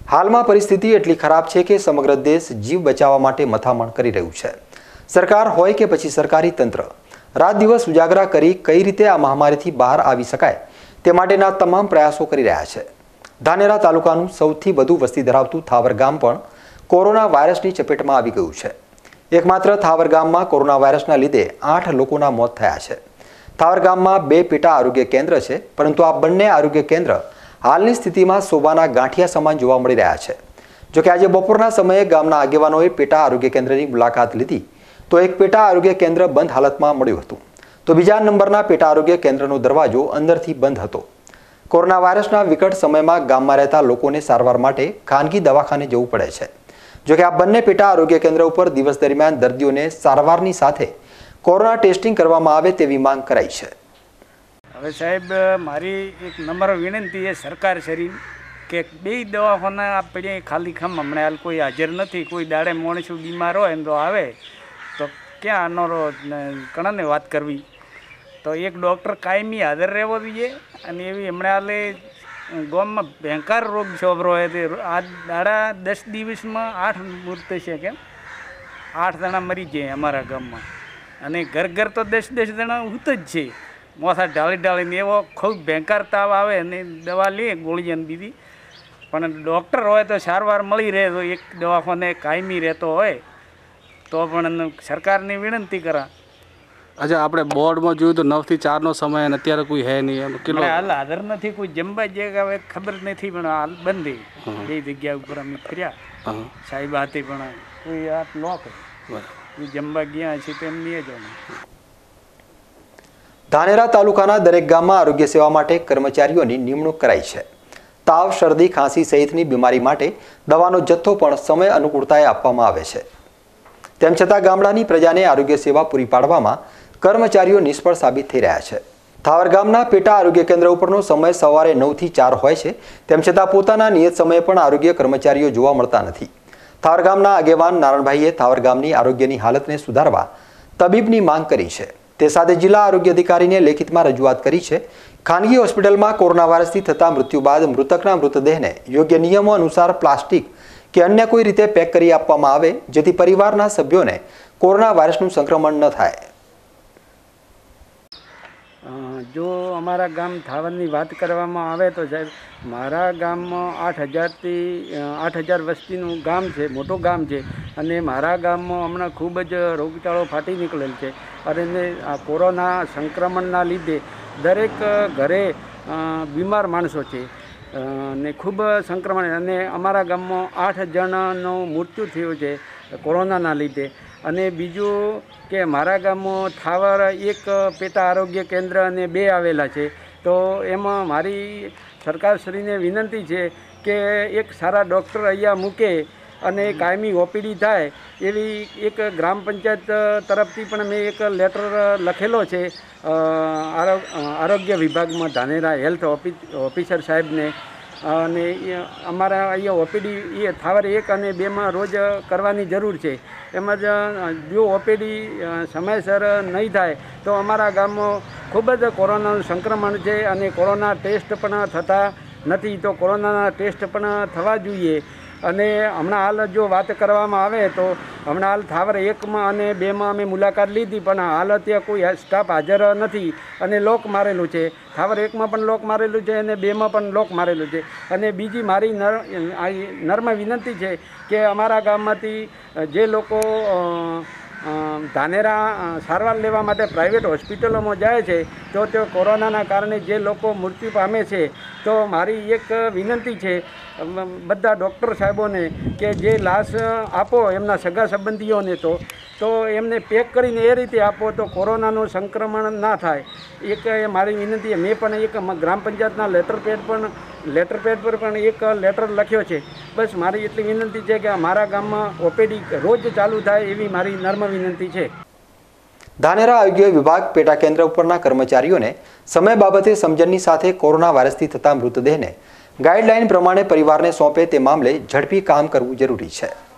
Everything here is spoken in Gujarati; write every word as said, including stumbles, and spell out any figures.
हाल में परिस्थिति एटली खराब है कि समग्र देश जीव बचाववा माटे मथामण करी रह्युं छे। सरकार होय के पछी सरकारी तंत्र रात दिवस उजागरा करी कई रीते आ महामारीथी बहार आवी शकाय ते माटेना तमाम प्रयासों करी रह्या छे। धानेरा तालुकानुं सौथी वधु वस्ती धरावतुं थावर गाम पण कोरोना वायरसनी चपेटमां आवी गयुं छे। एकमात्र थावर गाममां कोरोना वायरसना लीधे आठ लोकोना मोत थया छे। थावर गाममां बे पेटा आरोग्य केन्द्र छे, परंतु आ बंने आरोग्य केन्द्र हालनी स्थितिमां सोबाना गांठिया समान जोवा मळी रह्या छे। जो कि आज बपोરના समये गामना આગેવાનોએ पेटा आरोग्य केन्द्रनी मुलाकात लीधी तो एक पेटा आरोग्य केन्द्र बंध हालतमां मळ्युं हतुं, तो बीजा नंबरना पेटा आरोग्य केन्द्रनो दरवाजो अंदरथी बंध हतो। कोरोना वायरसना विकट समयमां गाममां रहेता लोकोने सारवार माटे खानगी दवाखाने जवुं पड़े छे। जो कि आ बंने पेटा आरोग्य केन्द्र उपर दिवस दरमियान दर्दीओने सारवारनी साथे कोरोना टेस्टिंग करवामां आवे तेवी मांग कराई छे। હવે સાહેબ મારી એક નમ્ર વિનંતી છે સરકાર શ્રી કે બે દવાખાના આપણે ખાલી ખમ હમણાં હાલ કોઈ હાજર નથી, કોઈ દાડે માણસો બીમાર હોય તો આવે તો ક્યાં આનો કણાને વાત કરવી, તો એક ડૉક્ટર કાયમી હાજર રહેવો જોઈએ। અને એવી હમણાં હાલે ગામમાં ભયંકર રોગ છોભરો હોય તે આ દાડા દસ દિવસમાં આઠ મૃત્યુ છે કે આઠ જણા મરી જાય અમારા ગામમાં, અને ઘર ઘર તો દસ દસ જણા ઉત જ છે। મોસા ઢાળી ઢાળીને એવો ખૂબ ભયંકર તાવ આવે અને દવા લે ગોળી અને બીજી, પણ ડૉક્ટર હોય તો સારવાર મળી રહે તો એક દવાખાને કાયમી રહેતો હોય તો પણ સરકારની વિનંતી કરા। अच्छा આપણે બોર્ડમાં જોયું તો નવ થી ચાર નો સમય અને અત્યારે કોઈ હે નહીં, એમ કેટલો હાલ હાજર નથી, કોઈ જમવા જે હવે ખબર નથી, પણ હાલ બંધ બે જગ્યા ઉપર અમે ફર્યા સાહેબ હાથે, પણ કોઈ આ ન કરે જમવા ગયા છે તેમની જ। ધાનેરા તાલુકાના દરેક ગામમાં આરોગ્ય સેવા માટે કર્મચારીઓની નિમણૂક કરાઈ છે। તાવ, શરદી, ખાંસી સહિતની બીમારી માટે દવાનો જથ્થો પણ સમય અનુકૂળતાએ આપવામાં આવે છે। તેમ છતાં ગામડાની પ્રજાને આરોગ્ય સેવા પૂરી પાડવામાં કર્મચારીઓ નિષ્ફળ સાબિત થઈ રહ્યા છે। થાવર ગામના પેટા આરોગ્ય કેન્દ્ર ઉપરનો સમય સવારે નવ થી ચાર હોય છે, તેમ છતાં પોતાના નિયત સમયે પણ આરોગ્ય કર્મચારીઓ જોવા મળતા નથી। થાવર ગામના આગેવાન નારણભાઈએ થાવર ગામની આરોગ્યની હાલતને સુધારવા તબીબની માંગ કરી છે। તે સાથે જિલ્લા આરોગ્ય અધિકારીને લેખિતમાં રજૂઆત કરી છે। ખાનગી હોસ્પિટલમાં કોરોના વાયરસથી થતા મૃત્યુ બાદ મૃતકના મૃતદેહને યોગ્ય નિયમો અનુસાર પ્લાસ્ટિક કે અન્ય કોઈ રીતે પેક કરી આપવામાં આવે, જેથી પરિવારના સભ્યોને કોરોના વાયરસનું સંક્રમણ ન થાય। જો અમારા ગામ થાવરની વાત કરવામાં આવે તો સાહેબ મારા ગામમાં આઠ હજારથી આઠ હજાર વસ્તીનું ગામ છે, મોટું ગામ છે, અને મારા ગામમાં હમણાં ખૂબ જ રોગચાળો ફાટી નીકળેલ છે। અને આ કોરોના સંક્રમણના લીધે દરેક ઘરે બીમાર માણસો છે ને ખૂબ સંક્રમણ, અને અમારા ગામમાં આઠ જણાનું મૃત્યુ થયું છે કોરોનાના લીધે। અને બીજું કે મારા ગામમાં થાવર એક પેટા આરોગ્ય કેન્દ્ર અને બે આવેલા છે, તો એમાં મારી સરકારશ્રીને વિનંતી છે કે એક સારા ડૉક્ટર અહીંયા મૂકે અને કાયમી ઓપીડી થાય એવી એક ગ્રામ પંચાયત તરફથી પણ મેં એક લેટર લખેલો છે આરોગ્ય વિભાગમાં ધાનેરા હેલ્થ ઓફિસર સાહેબને, અને અમારા અહીંયા ઓપીડી એ થાવર એક અને બેમાં રોજ કરવાની જરૂર છે। એમાં જો ઓપીડી સમયસર નહીં થાય તો અમારા ગામમાં ખૂબ જ કોરોનાનું સંક્રમણ છે, અને કોરોના ટેસ્ટ પણ થતા નથી, તો કોરોનાના ટેસ્ટ પણ થવા જોઈએ। અને હમણાં હાલ જો વાત કરવામાં આવે તો હમણાં હાલ થાવર એકમાં અને બેમાં અમે મુલાકાત લીધી, પણ હાલ ત્યાં કોઈ સ્ટાફ હાજર નથી અને લોક મારેલું છે। થાવર એકમાં પણ લોક મારેલું છે અને બેમાં પણ લોક મારેલું છે। અને બીજી મારી નર નર્મ વિનંતી છે કે અમારા ગામમાંથી જે લોકો ધાનેરા સારવાર લેવા માટે પ્રાઇવેટ હોસ્પિટલોમાં જાય છે તો તે કોરોનાના કારણે જે લોકો મૃત્યુ પામે છે, તો મારી એક વિનંતી છે બધા ડૉક્ટર સાહેબોને કે જે લાશ આપો એમના સગા સંબંધીઓને તો તો એમને પેક કરીને એ રીતે આપો તો કોરોનાનું સંક્રમણ ના થાય। એક એ મારી વિનંતી, મેં પણ એક ગ્રામ પંચાયતના લેટર પેડ પણ લેટર પેડ પર પણ એક લેટર લખ્યો છે। બસ મારી એટલી વિનંતી છે કે મારા ગામમાં ઓપીડી રોજ ચાલુ થાય એવી મારી નર્મ વિનંતી છે। ધાનેરા આરોગ્ય વિભાગ પેટા કેન્દ્ર ઉપરના કર્મચારીઓને સમય બાબતે સમજણની સાથે કોરોના વાયરસથી થતા મૃતદેહને ગાઈડલાઈન પ્રમાણે પરિવારને સોંપે તે મામલે ઝડપી કામ કરવું જરૂરી છે।